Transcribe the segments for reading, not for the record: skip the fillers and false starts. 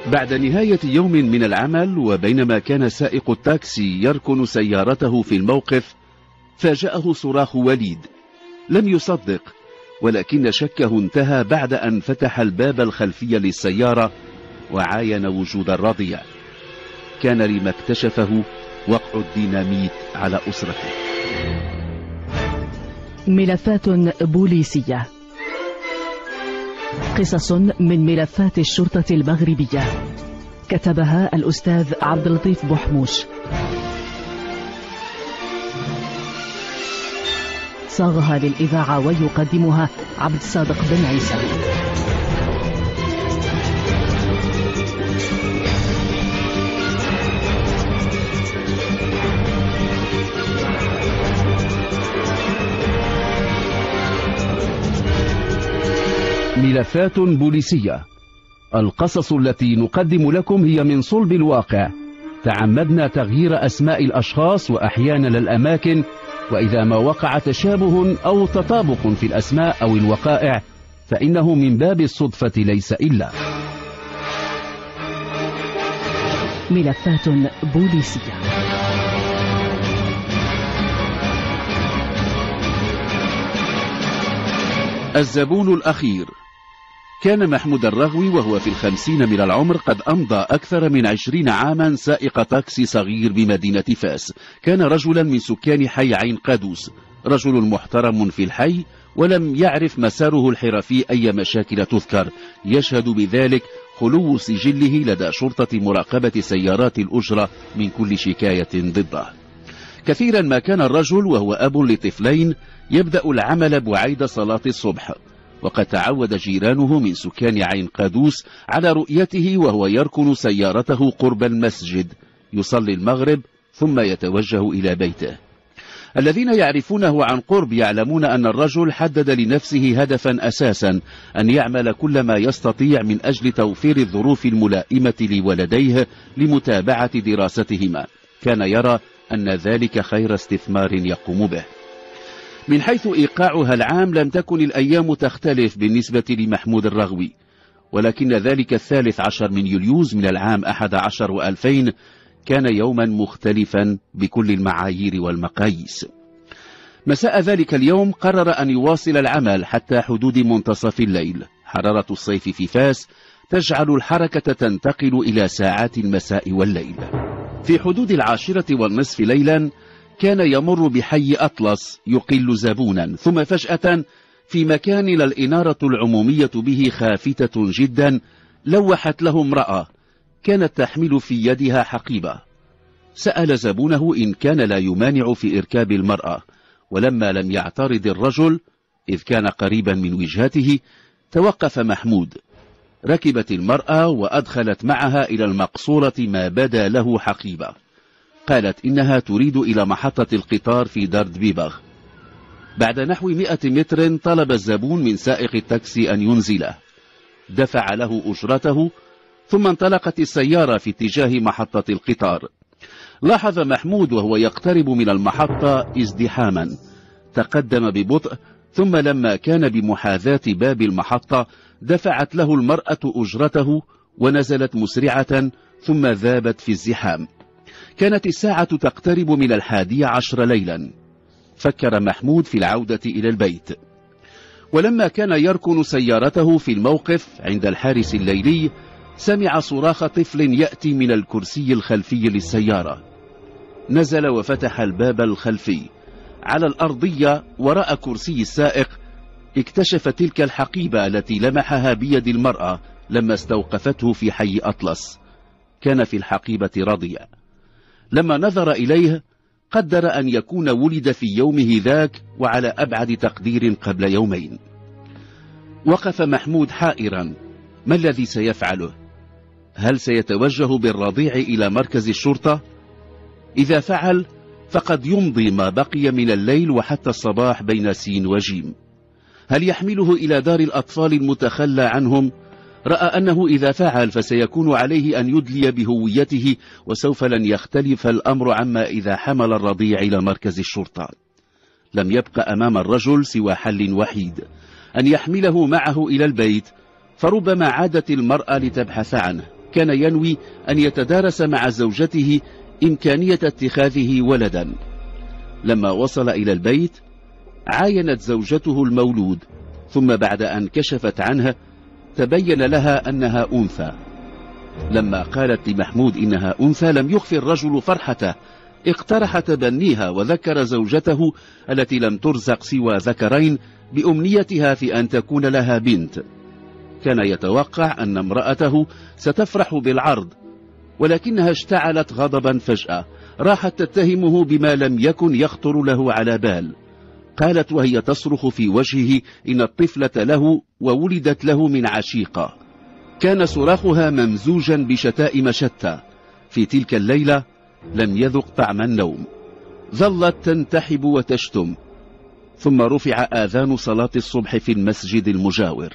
بعد نهاية يوم من العمل، وبينما كان سائق التاكسي يركن سيارته في الموقف، فاجأه صراخ وليد. لم يصدق، ولكن شكه انتهى بعد أن فتح الباب الخلفي للسيارة وعاين وجود الرضيع. كان لما اكتشفه وقع الديناميت على أسرته. ملفات بوليسية، قصص من ملفات الشرطة المغربية، كتبها الأستاذ عبد اللطيف بوحموش، صاغها للإذاعة ويقدمها عبد الصادق بن عيسى. ملفات بوليسية، القصص التي نقدم لكم هي من صلب الواقع. تعمدنا تغيير أسماء الأشخاص وأحيانا الأماكن، وإذا ما وقع تشابه أو تطابق في الأسماء أو الوقائع فإنه من باب الصدفة ليس إلا. ملفات بوليسية. الزبون الأخير. كان محمود الرغوي وهو في 50 من العمر قد أمضى أكثر من 20 عاما سائق تاكسي صغير بمدينة فاس. كان رجلا من سكان حي عين قادوس، رجل محترم في الحي، ولم يعرف مساره الحرفي أي مشاكل تذكر. يشهد بذلك خلو سجله لدى شرطة مراقبة سيارات الأجرة من كل شكاية ضده. كثيرا ما كان الرجل وهو أب لطفلين يبدأ العمل بعيد صلاة الصبح، وقد تعود جيرانه من سكان عين قادوس على رؤيته وهو يركن سيارته قرب المسجد يصلي المغرب ثم يتوجه إلى بيته. الذين يعرفونه عن قرب يعلمون أن الرجل حدد لنفسه هدفا أساسا، أن يعمل كل ما يستطيع من أجل توفير الظروف الملائمة لولديه لمتابعة دراستهما. كان يرى أن ذلك خير استثمار يقوم به. من حيث إيقاعها العام لم تكن الأيام تختلف بالنسبة لمحمود الرغوي، ولكن ذلك 13 من يوليوز من العام 11 و2000 كان يوما مختلفا بكل المعايير والمقاييس. مساء ذلك اليوم قرر أن يواصل العمل حتى حدود منتصف الليل. حرارة الصيف في فاس تجعل الحركة تنتقل إلى ساعات المساء والليل. في حدود 22:30 ليلا كان يمر بحي أطلس يقل زبونا، ثم فجأة في مكان الإنارة العمومية به خافتة جدا لوحت له امرأة كانت تحمل في يدها حقيبة. سأل زبونه إن كان لا يمانع في إركاب المرأة، ولما لم يعترض الرجل إذ كان قريبا من وجهته توقف محمود. ركبت المرأة وأدخلت معها إلى المقصورة ما بدا له حقيبة. قالت إنها تريد إلى محطة القطار في دارد بيباغ. بعد نحو 100 متر طلب الزبون من سائق التاكسي أن ينزله، دفع له أجرته، ثم انطلقت السيارة في اتجاه محطة القطار. لاحظ محمود وهو يقترب من المحطة ازدحاما، تقدم ببطء، ثم لما كان بمحاذاة باب المحطة دفعت له المرأة أجرته ونزلت مسرعة ثم ذابت في الزحام. كانت الساعة تقترب من 11 ليلا. فكر محمود في العودة إلى البيت، ولما كان يركن سيارته في الموقف عند الحارس الليلي سمع صراخ طفل يأتي من الكرسي الخلفي للسيارة. نزل وفتح الباب الخلفي. على الأرضية وراء كرسي السائق اكتشف تلك الحقيبة التي لمحها بيد المرأة لما استوقفته في حي أطلس. كان في الحقيبة رضيع. لما نظر إليه قدر أن يكون ولد في يومه ذاك وعلى أبعد تقدير قبل يومين. وقف محمود حائرا، ما الذي سيفعله؟ هل سيتوجه بالرضيع إلى مركز الشرطة؟ إذا فعل فقد يمضي ما بقي من الليل وحتى الصباح بين سين وجيم. هل يحمله إلى دار الأطفال المتخلى عنهم؟ رأى أنه إذا فعل فسيكون عليه أن يدلي بهويته، وسوف لن يختلف الأمر عما إذا حمل الرضيع إلى مركز الشرطة. لم يبق أمام الرجل سوى حل وحيد، أن يحمله معه إلى البيت، فربما عادت المرأة لتبحث عنه. كان ينوي أن يتدارس مع زوجته إمكانية اتخاذه ولدا. لما وصل إلى البيت عاينت زوجته المولود، ثم بعد أن كشفت عنه تبين لها أنها أنثى. لما قالت لمحمود إنها أنثى لم يخفي الرجل فرحته، اقترح تبنيها وذكر زوجته التي لم ترزق سوى ذكرين بأمنيتها في أن تكون لها بنت. كان يتوقع أن امرأته ستفرح بالعرض، ولكنها اشتعلت غضبا فجأة، راحت تتهمه بما لم يكن يخطر له على بال. قالت وهي تصرخ في وجهه إن الطفلة له وولدت له من عشيقة. كان صراخها ممزوجا بشتائم شتى. في تلك الليلة لم يذق طعم النوم، ظلت تنتحب وتشتم. ثم رفع آذان صلاة الصبح في المسجد المجاور.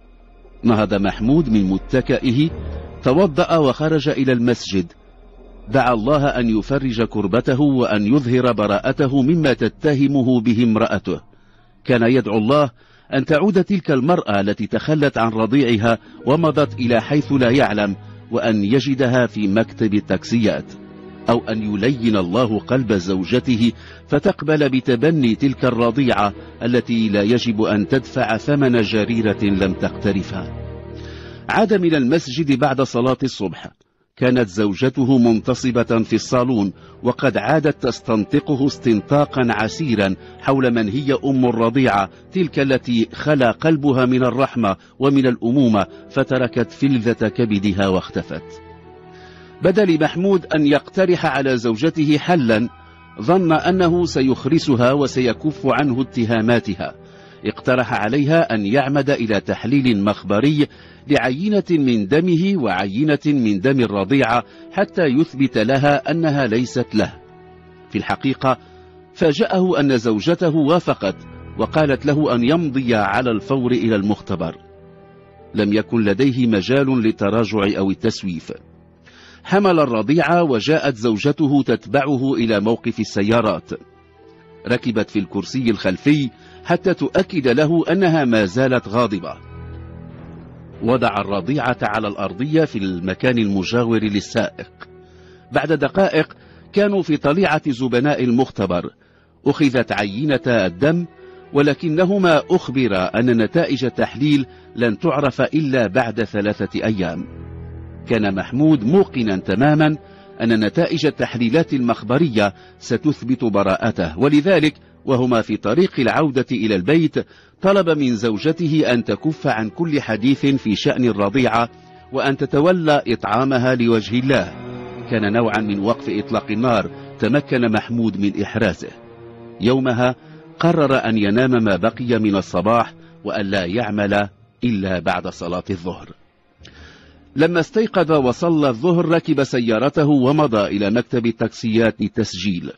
نهض محمود من متكئه، توضأ وخرج إلى المسجد، دعا الله أن يفرج كربته وأن يظهر براءته مما تتهمه به امرأته. كان يدعو الله أن تعود تلك المرأة التي تخلت عن رضيعها ومضت إلى حيث لا يعلم، وأن يجدها في مكتب التاكسيات، أو أن يلين الله قلب زوجته فتقبل بتبني تلك الرضيعة التي لا يجب أن تدفع ثمن جريرة لم تقترفها. عاد من المسجد بعد صلاة الصبح. كانت زوجته منتصبة في الصالون، وقد عادت تستنطقه استنطاقا عسيرا حول من هي أم الرضيعة، تلك التي خلا قلبها من الرحمة ومن الأمومة، فتركت فلذة كبدها واختفت. بدا لمحمود أن يقترح على زوجته حلا، ظن أنه سيخرسها وسيكف عنه اتهاماتها. اقترح عليها أن يعمد إلى تحليل مخبري لعينة من دمه وعينة من دم الرضيعة حتى يثبت لها أنها ليست له. في الحقيقة فاجأه أن زوجته وافقت، وقالت له أن يمضي على الفور إلى المختبر. لم يكن لديه مجال للتراجع أو التسويف. حمل الرضيعة وجاءت زوجته تتبعه إلى موقف السيارات. ركبت في الكرسي الخلفي حتى تؤكد له أنها ما زالت غاضبة. وضع الرضيعة على الأرضية في المكان المجاور للسائق. بعد دقائق كانوا في طليعة زبناء المختبر. أخذت عينة الدم، ولكنهما أخبرا أن نتائج التحليل لن تعرف إلا بعد 3 أيام. كان محمود موقنا تماما أن نتائج التحليلات المخبرية ستثبت براءته، ولذلك وهما في طريق العودة إلى البيت طلب من زوجته أن تكف عن كل حديث في شأن الرضيعة وأن تتولى إطعامها لوجه الله. كان نوعا من وقف إطلاق النار تمكن محمود من إحرازه. يومها قرر أن ينام ما بقي من الصباح وأن لا يعمل إلا بعد صلاة الظهر. لما استيقظ وصلى الظهر ركب سيارته ومضى إلى مكتب التاكسيات للتسجيل.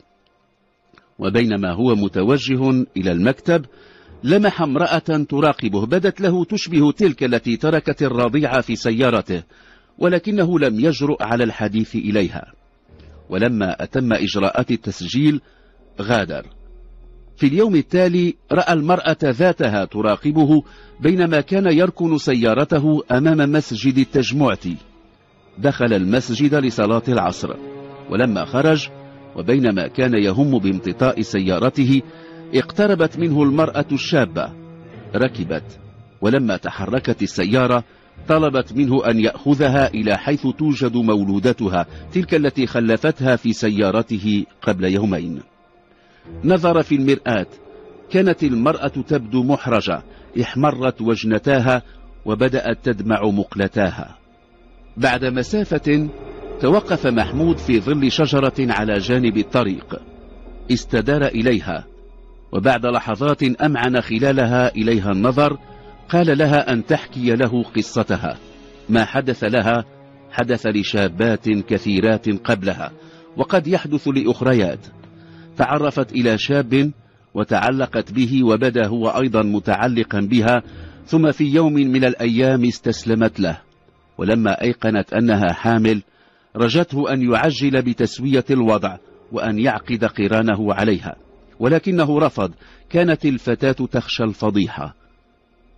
وبينما هو متوجه إلى المكتب لمح امرأة تراقبه، بدت له تشبه تلك التي تركت الرضيعة في سيارته، ولكنه لم يجرؤ على الحديث إليها. ولما أتم إجراءات التسجيل غادر. في اليوم التالي رأى المرأة ذاتها تراقبه بينما كان يركن سيارته أمام مسجد التجمعتي. دخل المسجد لصلاة العصر، ولما خرج وبينما كان يهم بامتطاء سيارته اقتربت منه المرأة الشابة. ركبت، ولما تحركت السيارة طلبت منه أن يأخذها إلى حيث توجد مولودتها، تلك التي خلفتها في سيارته قبل يومين. نظر في المرآة، كانت المرأة تبدو محرجة، احمرت وجنتاها وبدأت تدمع مقلتاها. بعد مسافة توقف محمود في ظل شجرة على جانب الطريق، استدار إليها، وبعد لحظات أمعن خلالها إليها النظر قال لها أن تحكي له قصتها. ما حدث لها حدث لشابات كثيرات قبلها، وقد يحدث لأخريات. تعرفت إلى شاب وتعلقت به، وبدا هو أيضا متعلقا بها، ثم في يوم من الأيام استسلمت له. ولما أيقنت أنها حامل رجته أن يعجل بتسوية الوضع وأن يعقد قرانه عليها، ولكنه رفض. كانت الفتاة تخشى الفضيحة.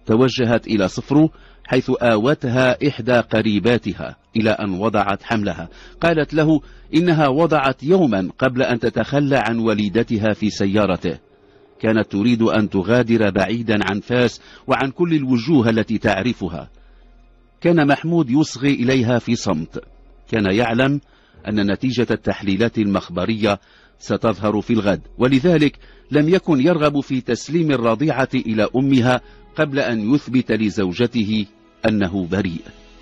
توجهت إلى صفرو حيث آوتها إحدى قريباتها إلى أن وضعت حملها. قالت له إنها وضعت يوما قبل أن تتخلى عن وليدتها في سيارته. كانت تريد أن تغادر بعيدا عن فاس وعن كل الوجوه التي تعرفها. كان محمود يصغي إليها في صمت. كان يعلم أن نتيجة التحليلات المخبرية ستظهر في الغد، ولذلك لم يكن يرغب في تسليم الرضيعة إلى أمها قبل أن يثبت لزوجته أنه بريء.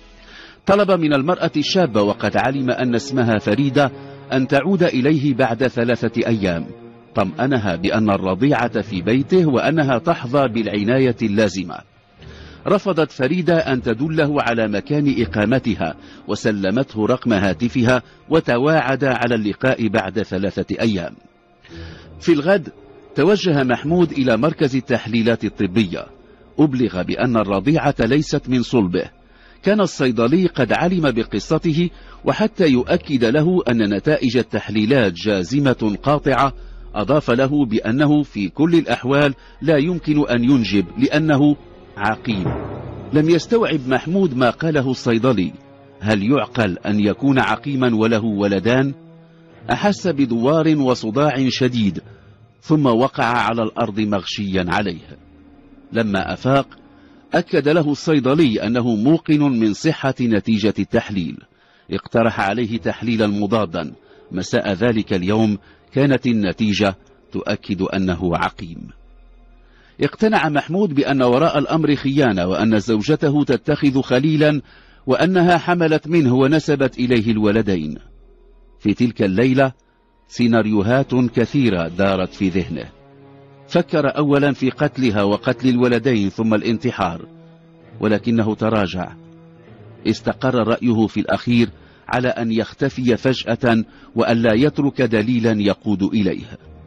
طلب من المرأة الشابة وقد علم أن اسمها فريدة أن تعود إليه بعد 3 أيام. طمأنها بأن الرضيعة في بيته وأنها تحظى بالعناية اللازمة. رفضت فريدة أن تدله على مكان إقامتها وسلمته رقم هاتفها وتواعد على اللقاء بعد 3 أيام. في الغد توجه محمود إلى مركز التحليلات الطبية. أبلغ بأن الرضيعة ليست من صلبه. كان الصيدلي قد علم بقصته، وحتى يؤكد له أن نتائج التحليلات جازمة قاطعة أضاف له بأنه في كل الأحوال لا يمكن أن ينجب لأنه عقيم. لم يستوعب محمود ما قاله الصيدلي. هل يعقل أن يكون عقيما وله ولدان؟ أحس بدوار وصداع شديد، ثم وقع على الأرض مغشيا عليه. لما أفاق أكد له الصيدلي أنه موقن من صحة نتيجة التحليل. اقترح عليه تحليلا مضادا. مساء ذلك اليوم كانت النتيجة تؤكد أنه عقيم. اقتنع محمود بأن وراء الأمر خيانة، وأن زوجته تتخذ خليلا، وأنها حملت منه ونسبت إليه الولدين. في تلك الليلة سيناريوهات كثيرة دارت في ذهنه. فكر أولا في قتلها وقتل الولدين ثم الانتحار، ولكنه تراجع. استقر رأيه في الأخير على أن يختفي فجأة وأن لا يترك دليلا يقود إليه.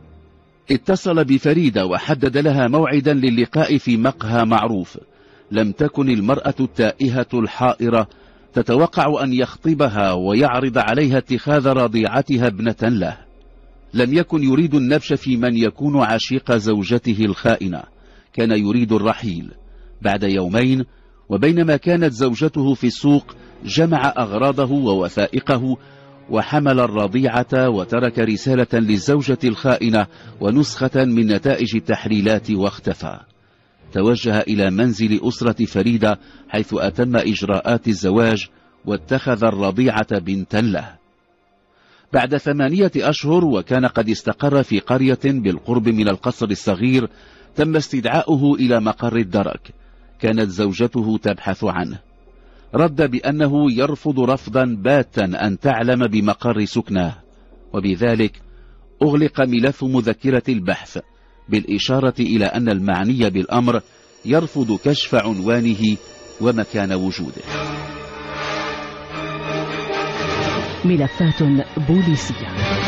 اتصل بفريدة وحدد لها موعدا للقاء في مقهى معروف. لم تكن المرأة التائهة الحائرة تتوقع أن يخطبها ويعرض عليها اتخاذ رضيعتها ابنة له. لم يكن يريد النبش في من يكون عشيق زوجته الخائنة. كان يريد الرحيل. بعد يومين وبينما كانت زوجته في السوق جمع أغراضه ووثائقه وحمل الرضيعة وترك رسالة للزوجة الخائنة ونسخة من نتائج التحليلات واختفى. توجه إلى منزل أسرة فريدة حيث أتم إجراءات الزواج واتخذ الرضيعة بنتا له. بعد 8 أشهر وكان قد استقر في قرية بالقرب من القصر الصغير، تم استدعاؤه إلى مقر الدرك. كانت زوجته تبحث عنه. رد بأنه يرفض رفضا باتا أن تعلم بمقر سكناه، وبذلك أغلق ملف مذكرة البحث بالإشارة إلى أن المعني بالأمر يرفض كشف عنوانه ومكان وجوده. ملفات بوليسية.